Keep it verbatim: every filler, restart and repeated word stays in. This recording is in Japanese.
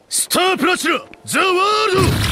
スタープラチナザワールド